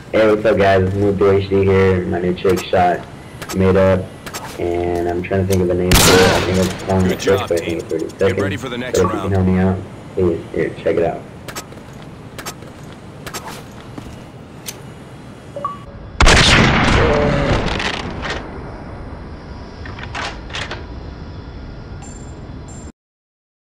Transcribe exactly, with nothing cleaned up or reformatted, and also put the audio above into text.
Hey, what's up guys, it's MuNDiiToHD here, my new trick shot made up, and I'm trying to think of a name for it. I think it's calling it Good trick, job, but I think team. it's thirty Get seconds. ready for the next So if you can round. help me out, please, here, check it out.